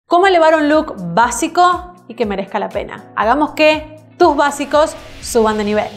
¿Cómo elevar un look básico y que merezca la pena? Hagamos que tus básicos suban de nivel.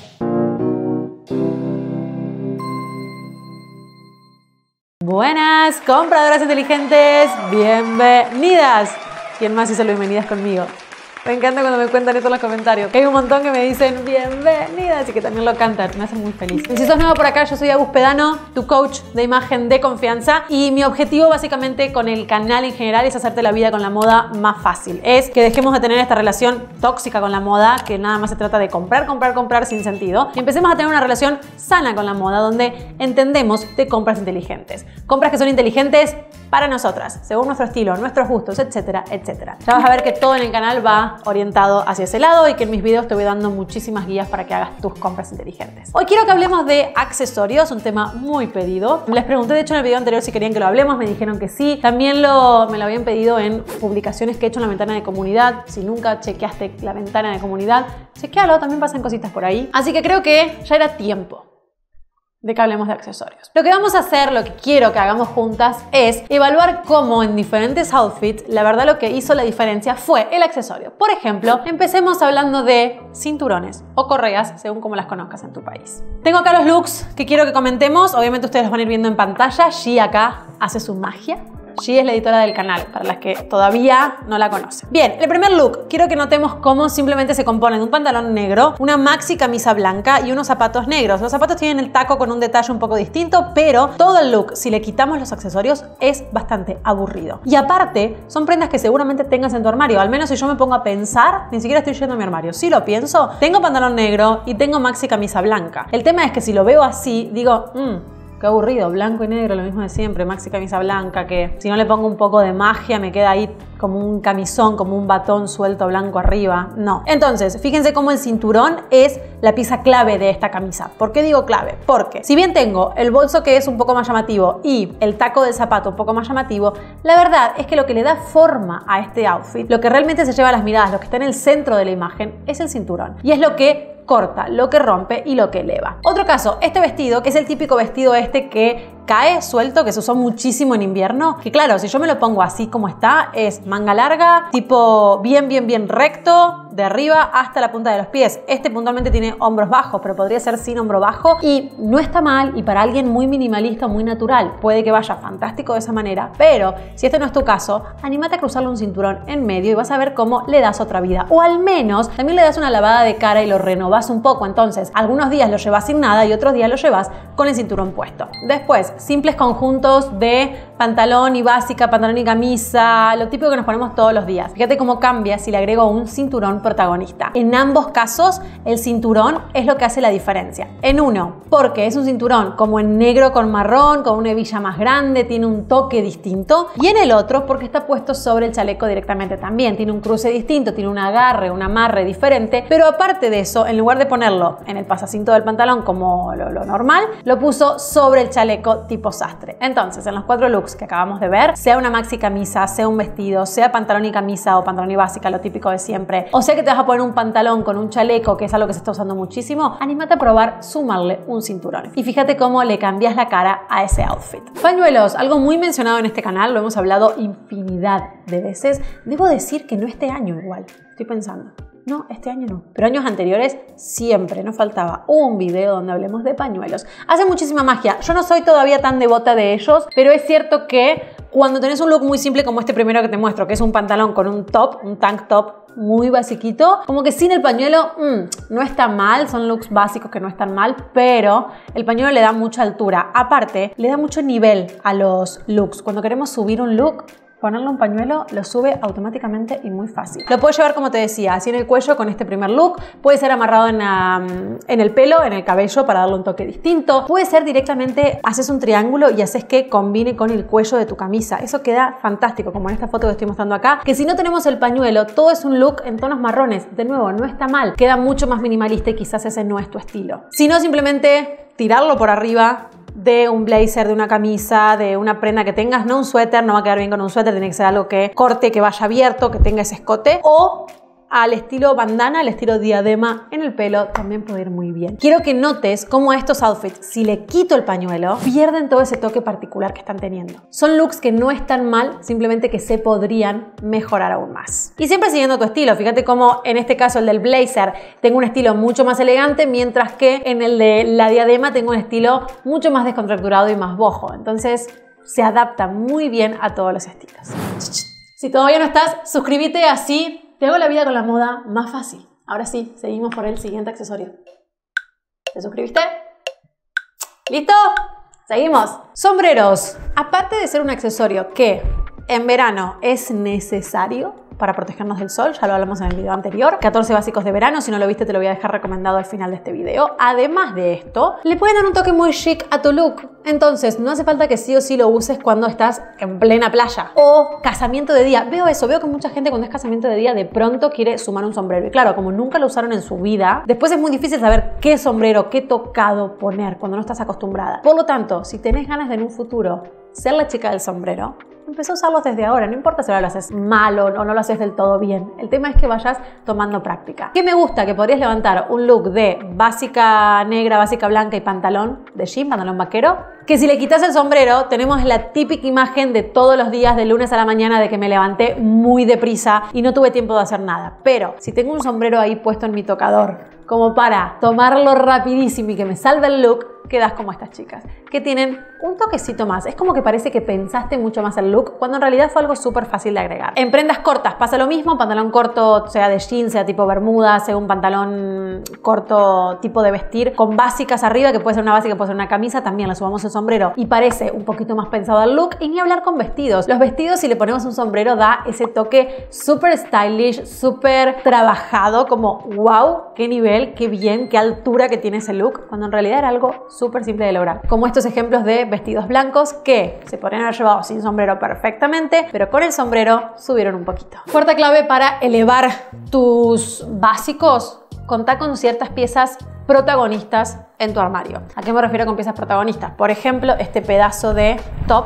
Buenas, compradoras inteligentes, bienvenidas. ¿Quién más hizo bienvenidas conmigo? Me encanta cuando me cuentan esto en los comentarios. Hay un montón que me dicen bienvenidas y que también lo cantan. Me hacen muy feliz. Si sos nuevo por acá, yo soy Agus Pedano, tu coach de imagen de confianza. Y mi objetivo básicamente con el canal en general es hacerte la vida con la moda más fácil. Es que dejemos de tener esta relación tóxica con la moda, que nada más se trata de comprar, comprar, comprar sin sentido. Y empecemos a tener una relación sana con la moda, donde entendemos de compras inteligentes. Compras que son inteligentes para nosotras, según nuestro estilo, nuestros gustos, etcétera, etcétera. Ya vas a ver que todo en el canal va orientado hacia ese lado y que en mis videos te voy dando muchísimas guías para que hagas tus compras inteligentes. Hoy quiero que hablemos de accesorios, un tema muy pedido. Les pregunté de hecho en el video anterior si querían que lo hablemos, me dijeron que sí. También me lo habían pedido en publicaciones que he hecho en la ventana de comunidad. Si nunca chequeaste la ventana de comunidad, chequealo, también pasan cositas por ahí. Así que creo que ya era tiempo de que hablemos de accesorios. Lo que vamos a hacer, lo que quiero que hagamos juntas es evaluar cómo en diferentes outfits, la verdad lo que hizo la diferencia fue el accesorio. Por ejemplo, empecemos hablando de cinturones o correas, según como las conozcas en tu país. Tengo acá los looks que quiero que comentemos. Obviamente ustedes los van a ir viendo en pantalla. Gi acá hace su magia. Gi es la editora del canal, para las que todavía no la conocen. Bien, el primer look, quiero que notemos cómo simplemente se compone de un pantalón negro, una maxi camisa blanca y unos zapatos negros. Los zapatos tienen el taco con un detalle un poco distinto, pero todo el look, si le quitamos los accesorios, es bastante aburrido. Y aparte, son prendas que seguramente tengas en tu armario. Al menos si yo me pongo a pensar, ni siquiera estoy yendo a mi armario. Si lo pienso, tengo pantalón negro y tengo maxi camisa blanca. El tema es que si lo veo así, digo, qué aburrido, blanco y negro, lo mismo de siempre, maxi camisa blanca, que si no le pongo un poco de magia me queda ahí como un camisón, como un batón suelto blanco arriba. No. Entonces, fíjense cómo el cinturón es la pieza clave de esta camisa. ¿Por qué digo clave? Porque si bien tengo el bolso que es un poco más llamativo y el taco del zapato un poco más llamativo, la verdad es que lo que le da forma a este outfit, lo que realmente se lleva las miradas, lo que está en el centro de la imagen, es el cinturón. Y es lo que corta, lo que rompe y lo que eleva. Otro caso, este vestido, que es el típico vestido que cae suelto, que se usó muchísimo en invierno, que claro, si yo me lo pongo así como está, es manga larga, tipo bien recto, de arriba hasta la punta de los pies. Este puntualmente tiene hombros bajos, pero podría ser sin hombro bajo y no está mal, y para alguien muy minimalista, muy natural, puede que vaya fantástico de esa manera, pero si este no es tu caso, anímate a cruzarle un cinturón en medio y vas a ver cómo le das otra vida, o al menos también le das una lavada de cara y lo renovas un poco. Entonces, algunos días lo llevas sin nada y otros días lo llevas con el cinturón puesto. Después, simples conjuntos de pantalón y básica, pantalón y camisa, lo típico que nos ponemos todos los días. Fíjate cómo cambia si le agrego un cinturón protagonista. En ambos casos, el cinturón es lo que hace la diferencia. En uno, porque es un cinturón como en negro con marrón, con una hebilla más grande, tiene un toque distinto. Y en el otro, porque está puesto sobre el chaleco directamente también. Tiene un cruce distinto, tiene un agarre, un amarre diferente. Pero aparte de eso, en lugar de ponerlo en el pasacinto del pantalón como lo normal, lo puso sobre el chaleco tipo sastre. Entonces, en los 4 looks que acabamos de ver, sea una maxi camisa, sea un vestido, sea pantalón y camisa o pantalón y básica, lo típico de siempre, o sea que te vas a poner un pantalón con un chaleco, que es algo que se está usando muchísimo, anímate a probar sumarle un cinturón. Y fíjate cómo le cambias la cara a ese outfit. Pañuelos, algo muy mencionado en este canal, lo hemos hablado infinidad de veces. Debo decir que no este año igual, estoy pensando. No, este año no. Pero años anteriores siempre nos faltaba un video donde hablemos de pañuelos. Hace muchísima magia. Yo no soy todavía tan devota de ellos, pero es cierto que cuando tenés un look muy simple como este primero que te muestro, que es un pantalón con un top, un tank top muy basiquito, como que sin el pañuelo no está mal, son looks básicos que no están mal, pero el pañuelo le da mucha altura. Aparte, le da mucho nivel a los looks. Cuando queremos subir un look, ponerle un pañuelo lo sube automáticamente y muy fácil. Lo puedes llevar, como te decía, así en el cuello con este primer look. Puede ser amarrado en el pelo, en el cabello para darle un toque distinto. Puede ser directamente, haces un triángulo y haces que combine con el cuello de tu camisa. Eso queda fantástico, como en esta foto que estoy mostrando acá. Que si no tenemos el pañuelo, todo es un look en tonos marrones. De nuevo, no está mal. Queda mucho más minimalista y quizás ese no es tu estilo. Si no, simplemente tirarlo por arriba de un blazer, de una camisa, de una prenda que tengas, no un suéter, no va a quedar bien con un suéter, tiene que ser algo que corte, que vaya abierto, que tenga ese escote, o al estilo bandana, al estilo diadema en el pelo, también puede ir muy bien. Quiero que notes cómo a estos outfits, si le quito el pañuelo, pierden todo ese toque particular que están teniendo. Son looks que no están mal, simplemente que se podrían mejorar aún más. Y siempre siguiendo tu estilo. Fíjate cómo en este caso el del blazer tengo un estilo mucho más elegante, mientras que en el de la diadema tengo un estilo mucho más descontracturado y más boho. Entonces se adapta muy bien a todos los estilos. Si todavía no estás, suscríbete, así te hago la vida con la moda más fácil. Ahora sí, seguimos por el siguiente accesorio. ¿Te suscribiste? ¿Listo? Seguimos. Sombreros. Aparte de ser un accesorio que en verano es necesario para protegernos del sol, ya lo hablamos en el video anterior, 14 básicos de verano, si no lo viste te lo voy a dejar recomendado al final de este video. Además de esto, le pueden dar un toque muy chic a tu look. Entonces, no hace falta que sí o sí lo uses cuando estás en plena playa o casamiento de día. Veo eso, veo que mucha gente cuando es casamiento de día de pronto quiere sumar un sombrero. Y claro, como nunca lo usaron en su vida, después es muy difícil saber qué sombrero, qué tocado poner cuando no estás acostumbrada. Por lo tanto, si tenés ganas de en un futuro ser la chica del sombrero, empezá a usarlos desde ahora, no importa si ahora lo haces mal o no lo haces del todo bien. El tema es que vayas tomando práctica. ¿Qué me gusta? Que podrías levantar un look de básica negra, básica blanca y pantalón de jean, pantalón vaquero, que si le quitas el sombrero tenemos la típica imagen de todos los días de lunes a la mañana de que me levanté muy deprisa y no tuve tiempo de hacer nada. Pero si tengo un sombrero ahí puesto en mi tocador como para tomarlo rapidísimo y que me salve el look, quedas como estas chicas, que tienen un toquecito más. Es como que parece que pensaste mucho más el look, cuando en realidad fue algo súper fácil de agregar. En prendas cortas pasa lo mismo, pantalón corto, sea de jean, sea tipo bermuda, sea un pantalón corto tipo de vestir, con básicas arriba, que puede ser una básica, puede ser una camisa, también le subamos el sombrero y parece un poquito más pensado al look. Y ni hablar con vestidos. Los vestidos, si le ponemos un sombrero, da ese toque súper stylish, súper trabajado, como wow, qué nivel, qué bien, qué altura que tiene ese look, cuando en realidad era algo súper simple de lograr. Como estos ejemplos de vestidos blancos que se podrían haber llevado sin sombrero perfectamente, pero con el sombrero subieron un poquito. Cuarta clave para elevar tus básicos: contá con ciertas piezas protagonistas en tu armario. ¿A qué me refiero con piezas protagonistas? Por ejemplo, este pedazo de top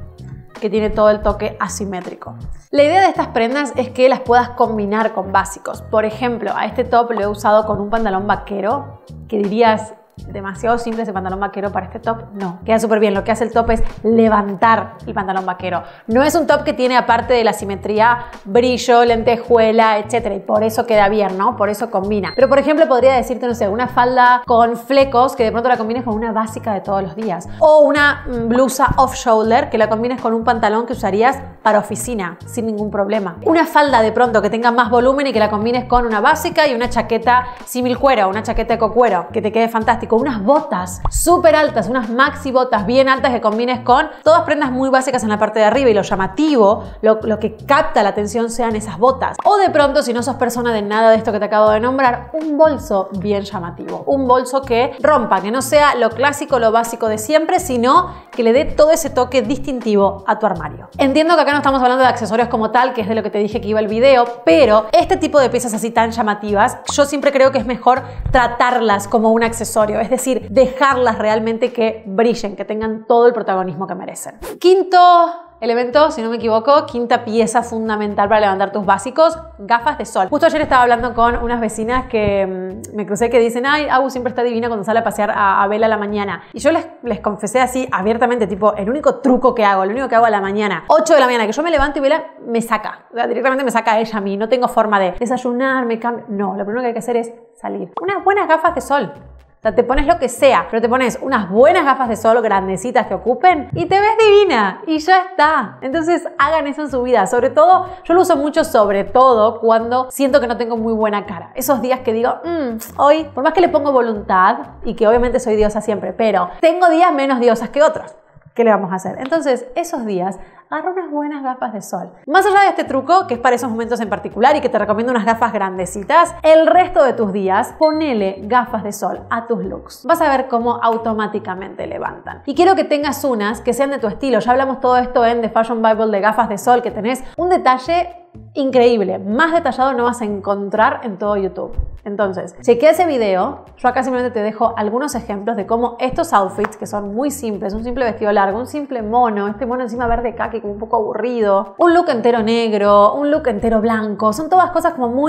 que tiene todo el toque asimétrico. La idea de estas prendas es que las puedas combinar con básicos. Por ejemplo, a este top lo he usado con un pantalón vaquero, que dirías, demasiado simple ese pantalón vaquero para este top. No, queda súper bien. Lo que hace el top es levantar el pantalón vaquero. No es un top que tiene, aparte de la simetría, brillo, lentejuela, etcétera, y por eso queda bien, ¿no? Por eso combina. Pero por ejemplo podría decirte, no sé, una falda con flecos que de pronto la combines con una básica de todos los días, o una blusa off shoulder que la combines con un pantalón que usarías para oficina sin ningún problema. Una falda de pronto que tenga más volumen y que la combines con una básica y una chaqueta símil cuero, una chaqueta eco cuero, que te quede fantástico. Unas botas súper altas, unas maxi botas bien altas que combines con todas prendas muy básicas en la parte de arriba, y lo llamativo, lo que capta la atención sean esas botas. O de pronto, si no sos persona de nada de esto que te acabo de nombrar, un bolso bien llamativo, un bolso que rompa, que no sea lo clásico, lo básico de siempre, sino que le dé todo ese toque distintivo a tu armario. Entiendo que acá no estamos hablando de accesorios como tal, que es de lo que te dije que iba el video, pero este tipo de piezas así tan llamativas, yo siempre creo que es mejor tratarlas como un accesorio, es decir, dejarlas realmente que brillen, que tengan todo el protagonismo que merecen. Quinto elemento, si no me equivoco, quinta pieza fundamental para levantar tus básicos: gafas de sol. Justo ayer estaba hablando con unas vecinas que me crucé, que dicen: ay, Agu siempre está divina cuando sale a pasear a Bella a la mañana. Y yo les confesé así abiertamente, tipo, el único truco que hago, lo único que hago a la mañana, 8 de la mañana, que yo me levanto y Bella me saca, o sea, directamente me saca a ella a mí. No tengo forma de desayunar, me cambio. No, lo primero que hay que hacer es salir. Unas buenas gafas de sol. O sea, te pones lo que sea, pero te pones unas buenas gafas de sol grandecitas que ocupen y te ves divina y ya está. Entonces hagan eso en su vida. Sobre todo, yo lo uso mucho, sobre todo cuando siento que no tengo muy buena cara. Esos días que digo, hoy, por más que le pongo voluntad y que obviamente soy diosa siempre, pero tengo días menos diosas que otros. ¿Qué le vamos a hacer? Entonces, esos días, agarra unas buenas gafas de sol. Más allá de este truco, que es para esos momentos en particular y que te recomiendo unas gafas grandecitas, el resto de tus días, ponele gafas de sol a tus looks. Vas a ver cómo automáticamente levantan. Y quiero que tengas unas que sean de tu estilo. Ya hablamos todo esto en The Fashion Bible de gafas de sol, que tenés un detalle increíble, más detallado no vas a encontrar en todo YouTube. Entonces, chequea ese video. Yo acá simplemente te dejo algunos ejemplos de cómo estos outfits, que son muy simples, un simple vestido largo, un simple mono, este mono encima verde kaki como un poco aburrido, un look entero negro, un look entero blanco, son todas cosas como muy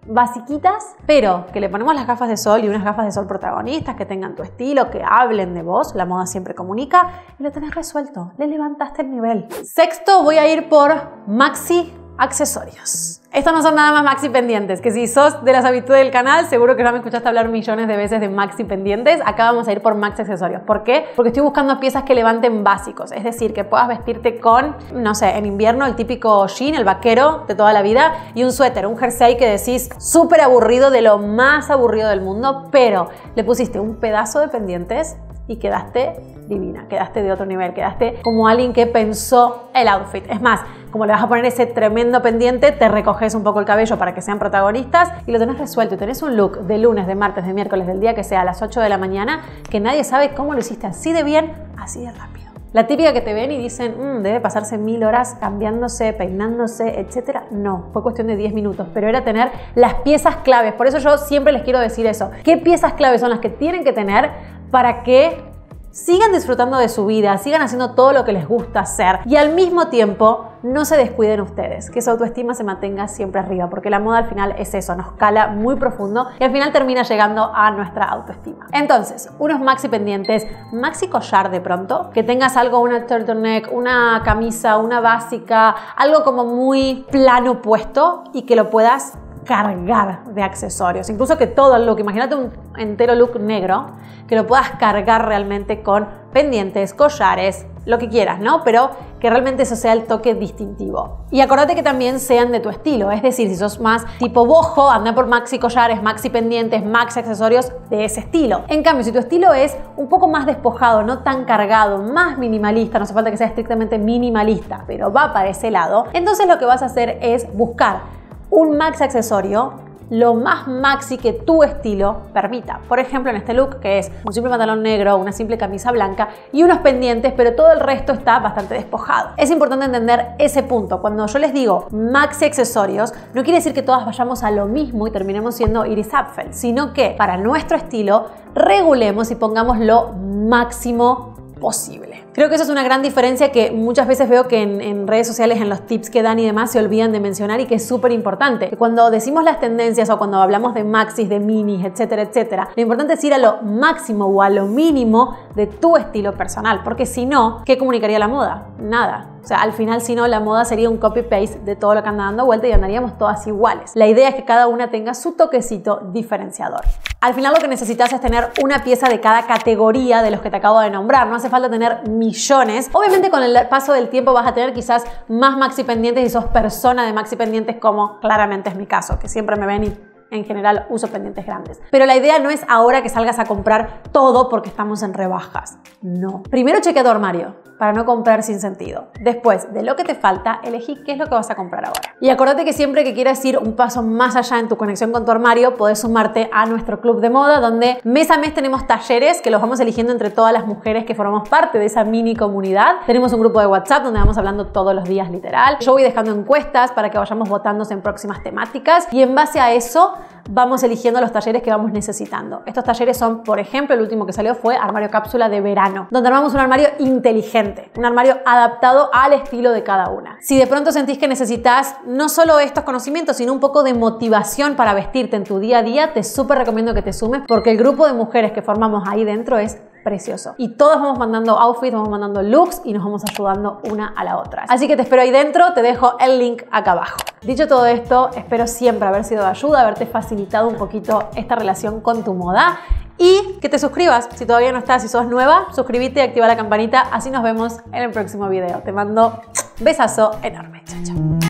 basiquitas, pero que le ponemos las gafas de sol y unas gafas de sol protagonistas que tengan tu estilo, que hablen de vos, la moda siempre comunica, y lo tenés resuelto, le levantaste el nivel. Sexto, voy a ir por maxi accesorios. Estos no son nada más maxi pendientes, que si sos de las habitudes del canal, seguro que ya me escuchaste hablar millones de veces de maxi pendientes. Acá vamos a ir por maxi accesorios. ¿Por qué? Porque estoy buscando piezas que levanten básicos, es decir, que puedas vestirte con, no sé, en invierno el típico jean, el vaquero de toda la vida, y un suéter, un jersey que decís súper aburrido, de lo más aburrido del mundo, pero le pusiste un pedazo de pendientes y quedaste divina, quedaste de otro nivel, quedaste como alguien que pensó el outfit. Es más, como le vas a poner ese tremendo pendiente, te recoges un poco el cabello para que sean protagonistas y lo tenés resuelto y tenés un look de lunes, de martes, de miércoles, del día que sea a las 8 de la mañana, que nadie sabe cómo lo hiciste así de bien, así de rápido. La típica que te ven y dicen, debe pasarse 1000 horas cambiándose, peinándose, etc. No, fue cuestión de 10 minutos, pero era tener las piezas claves. Por eso yo siempre les quiero decir eso. ¿Qué piezas claves son las que tienen que tener para que sigan disfrutando de su vida, sigan haciendo todo lo que les gusta hacer y al mismo tiempo no se descuiden ustedes, que su autoestima se mantenga siempre arriba, porque la moda al final es eso, nos cala muy profundo y al final termina llegando a nuestra autoestima. Entonces, unos maxi pendientes, maxi collar de pronto, que tengas algo, una turtleneck, una camisa, una básica, algo como muy plano puesto y que lo puedas cargar de accesorios, incluso que todo el look, imagínate un entero look negro, que lo puedas cargar realmente con pendientes, collares, lo que quieras, ¿no? Pero que realmente eso sea el toque distintivo. Y acordate que también sean de tu estilo, es decir, si sos más tipo boho, anda por maxi collares, maxi pendientes, maxi accesorios de ese estilo. En cambio, si tu estilo es un poco más despojado, no tan cargado, más minimalista, no hace falta que sea estrictamente minimalista, pero va para ese lado, entonces lo que vas a hacer es buscar un maxi accesorio lo más maxi que tu estilo permita. Por ejemplo, en este look, que es un simple pantalón negro, una simple camisa blanca y unos pendientes, pero todo el resto está bastante despojado. Es importante entender ese punto. Cuando yo les digo maxi accesorios, no quiere decir que todas vayamos a lo mismo y terminemos siendo Iris Apfel, sino que para nuestro estilo regulemos y pongamos lo máximo posible. Creo que eso es una gran diferencia que muchas veces veo que en redes sociales, en los tips que dan y demás, se olvidan de mencionar y que es súper importante. Cuando decimos las tendencias o cuando hablamos de maxis, de minis, etcétera, etcétera, lo importante es ir a lo máximo o a lo mínimo de tu estilo personal, porque si no, ¿qué comunicaría la moda? Nada. O sea, al final, si no, la moda sería un copy-paste de todo lo que anda dando vuelta y andaríamos todas iguales. La idea es que cada una tenga su toquecito diferenciador. Al final lo que necesitas es tener una pieza de cada categoría de los que te acabo de nombrar. No hace falta tener millones. Obviamente con el paso del tiempo vas a tener quizás más maxi pendientes y sos persona de maxi pendientes, como claramente es mi caso, que siempre me ven y en general uso pendientes grandes. Pero la idea no es ahora que salgas a comprar todo porque estamos en rebajas. No. Primero chequea tu armario para no comprar sin sentido. Después, de lo que te falta, elegí qué es lo que vas a comprar ahora. Y acuérdate que siempre que quieras ir un paso más allá en tu conexión con tu armario, podés sumarte a nuestro club de moda, donde mes a mes tenemos talleres que los vamos eligiendo entre todas las mujeres que formamos parte de esa mini comunidad. Tenemos un grupo de WhatsApp donde vamos hablando todos los días, literal. Yo voy dejando encuestas para que vayamos votando en próximas temáticas y en base a eso vamos eligiendo los talleres que vamos necesitando. Estos talleres son, por ejemplo, el último que salió fue armario cápsula de verano, donde armamos un armario inteligente, un armario adaptado al estilo de cada una. Si de pronto sentís que necesitas no solo estos conocimientos, sino un poco de motivación para vestirte en tu día a día, te súper recomiendo que te sumes, porque el grupo de mujeres que formamos ahí dentro es precioso. Y todos vamos mandando outfits, vamos mandando looks y nos vamos ayudando una a la otra. Así que te espero ahí dentro, te dejo el link acá abajo. Dicho todo esto, espero siempre haber sido de ayuda, haberte facilitado un poquito esta relación con tu moda y que te suscribas. Si todavía no estás, si sos nueva, suscríbete y activa la campanita, así nos vemos en el próximo video. Te mando besazo enorme. Chao, chao.